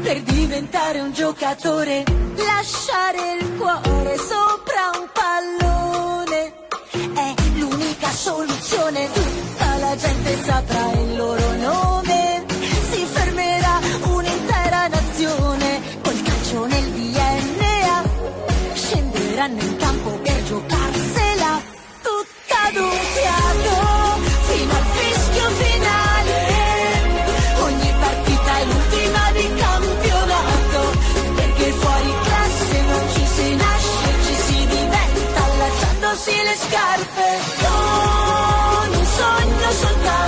per diventare un giocatore, lasciare il cuore sopra un pallone è l'unica soluzione. Tutta la gente saprà il loro nome, si fermerà un'intera nazione. Col calcio nel DNA scenderanno in campo per giocarsela tutta d'un fiato fino al fischio finale. Ogni partita è l'ultima di campionato, perché fuori classe non ci si nasce, ci si diventa allacciandosi le scarpe con un sogno soltanto.